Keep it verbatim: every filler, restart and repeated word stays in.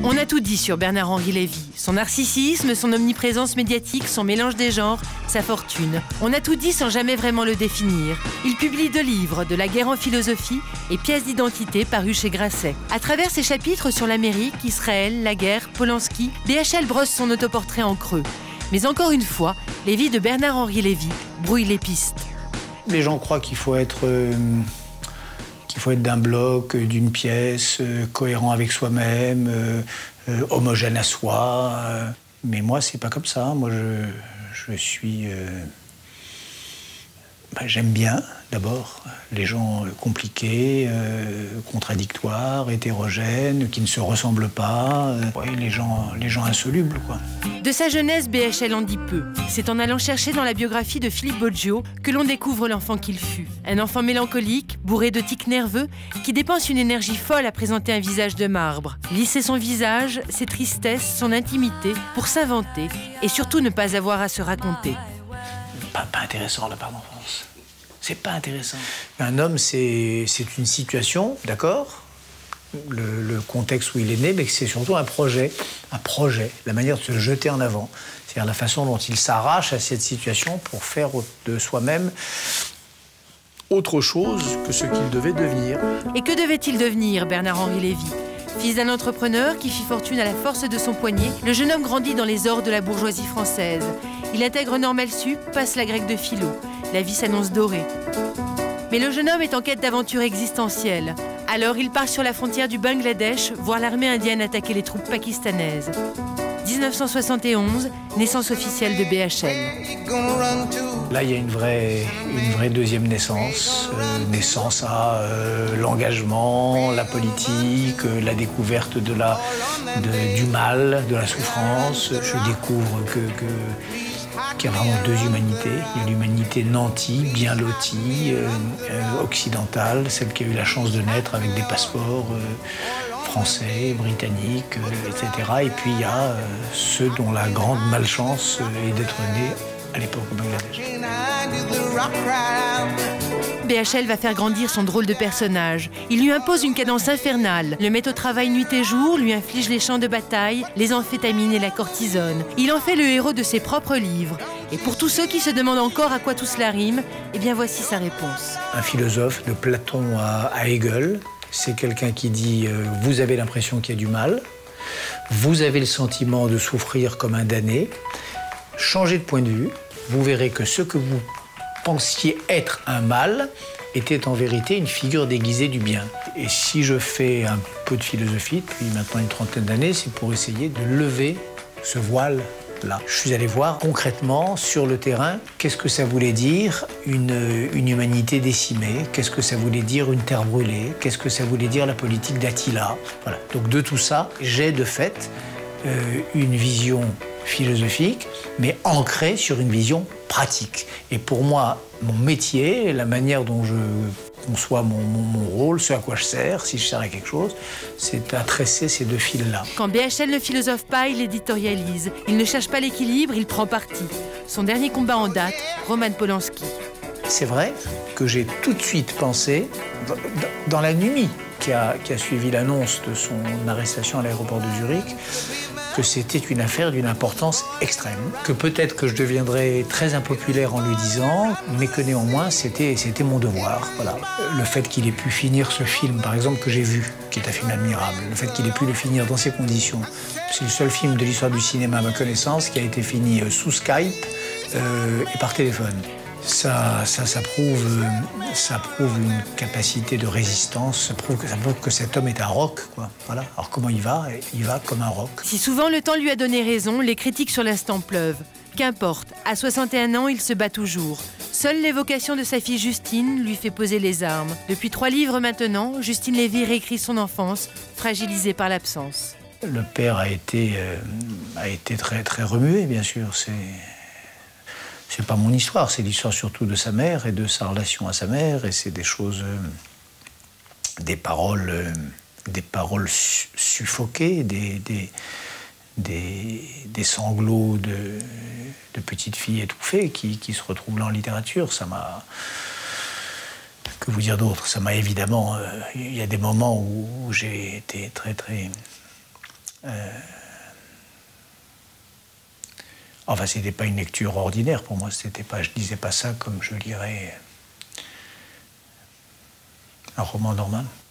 On a tout dit sur Bernard-Henri Lévy. Son narcissisme, son omniprésence médiatique, son mélange des genres, sa fortune. On a tout dit sans jamais vraiment le définir. Il publie deux livres, De la guerre en philosophie et Pièces d'identité, parus chez Grasset. À travers ses chapitres sur l'Amérique, Israël, la guerre, Polanski, B H L brosse son autoportrait en creux. Mais encore une fois, les vies de Bernard-Henri Lévy brouillent les pistes. Les gens croient qu'il faut être... Euh... qu'il faut être d'un bloc, d'une pièce, euh, cohérent avec soi-même, euh, euh, homogène à soi. Euh. Mais moi, c'est pas comme ça. Moi, je, je suis... Euh... Ben, j'aime bien, d'abord, les gens compliqués, euh, contradictoires, hétérogènes, qui ne se ressemblent pas. Euh, ouais, les gens, les gens insolubles, quoi. De sa jeunesse, B H L en dit peu. C'est en allant chercher dans la biographie de Philippe Boggio que l'on découvre l'enfant qu'il fut. Un enfant mélancolique, bourré de tics nerveux, qui dépense une énergie folle à présenter un visage de marbre. Lisser son visage, ses tristesses, son intimité, pour s'inventer et surtout ne pas avoir à se raconter. Pas, pas intéressant, la part d'enfance. C'est pas intéressant. Un homme, c'est une situation, d'accord ? Le, le contexte où il est né, mais c'est surtout un projet. Un projet, la manière de se jeter en avant. C'est-à-dire la façon dont il s'arrache à cette situation pour faire de soi-même autre chose que ce qu'il devait devenir. Et que devait-il devenir, Bernard-Henri Lévy ? Fils d'un entrepreneur qui fit fortune à la force de son poignet, le jeune homme grandit dans les ors de la bourgeoisie française. Il intègre Normal Sup, passe la grecque de philo. La vie s'annonce dorée. Mais le jeune homme est en quête d'aventure existentielle. Alors il part sur la frontière du Bangladesh, voir l'armée indienne attaquer les troupes pakistanaises. mille neuf cent soixante et onze, naissance officielle de B H L. Là, il y a une vraie, une vraie deuxième naissance. Euh, naissance à euh, l'engagement, la politique, euh, la découverte de la, de, du mal, de la souffrance. Je découvre que... que qu'il y a vraiment deux humanités. Il y a l'humanité nantie, bien lotie, euh, euh, occidentale, celle qui a eu la chance de naître avec des passeports euh, français, britanniques, euh, et cetera. Et puis il y a euh, ceux dont la grande malchance euh, est d'être nés à l'époque au Bangladesh. B H L va faire grandir son drôle de personnage. Il lui impose une cadence infernale, le met au travail nuit et jour, lui inflige les champs de bataille, les amphétamines et la cortisone. Il en fait le héros de ses propres livres. Et pour tous ceux qui se demandent encore à quoi tout cela rime, eh bien voici sa réponse. Un philosophe, de Platon à, à Hegel, c'est quelqu'un qui dit euh, « vous avez l'impression qu'il y a du mal, vous avez le sentiment de souffrir comme un damné, changez de point de vue, vous verrez que ce que vous pensiez être un mal était en vérité une figure déguisée du bien. Et si je fais un peu de philosophie depuis maintenant une trentaine d'années, c'est pour essayer de lever ce voile-là. Je suis allé voir concrètement sur le terrain qu'est-ce que ça voulait dire une, une humanité décimée, qu'est-ce que ça voulait dire une terre brûlée, qu'est-ce que ça voulait dire la politique d'Attila. Voilà. Donc de tout ça, j'ai de fait euh, une vision philosophique, mais ancrée sur une vision pratique. Et pour moi, mon métier, la manière dont je conçois mon, mon, mon rôle, ce à quoi je sers, si je sers à quelque chose, c'est à tresser ces deux fils-là. Quand B H L ne philosophe pas, il éditorialise. Il ne cherche pas l'équilibre, il prend parti. Son dernier combat en date, Roman Polanski. C'est vrai que j'ai tout de suite pensé, dans, dans la nuit qui a, qui a suivi l'annonce de son arrestation à l'aéroport de Zurich, que c'était une affaire d'une importance extrême, que peut-être que je deviendrais très impopulaire en lui disant, mais que néanmoins c'était c'était mon devoir. Voilà. Le fait qu'il ait pu finir ce film, par exemple, que j'ai vu, qui est un film admirable, le fait qu'il ait pu le finir dans ces conditions, c'est le seul film de l'histoire du cinéma à ma connaissance qui a été fini sous Skype euh, et par téléphone. Ça, ça, ça, prouve, ça prouve une capacité de résistance, ça prouve, que, ça prouve que cet homme est un roc, quoi. Voilà. Alors comment il va? Il va comme un roc. Si souvent le temps lui a donné raison, les critiques sur l'instant pleuvent. Qu'importe, à soixante et un ans, il se bat toujours. Seule l'évocation de sa fille Justine lui fait poser les armes. Depuis trois livres maintenant, Justine Lévy réécrit son enfance, fragilisée par l'absence. Le père a été, euh, a été très, très remué, bien sûr. C'est... C'est pas mon histoire, c'est l'histoire surtout de sa mère et de sa relation à sa mère, et c'est des choses, euh, des paroles, euh, des paroles su suffoquées, des, des, des, des sanglots de, de petites filles étouffées qui, qui se retrouvent là en littérature. Ça m'a... Que vous dire d'autre? Ça m'a évidemment... Euh, il y a des moments où, où j'ai été très, très... Euh... Enfin, c'était pas une lecture ordinaire pour moi. C'était pas, je lisais pas ça comme je lirais un roman normal.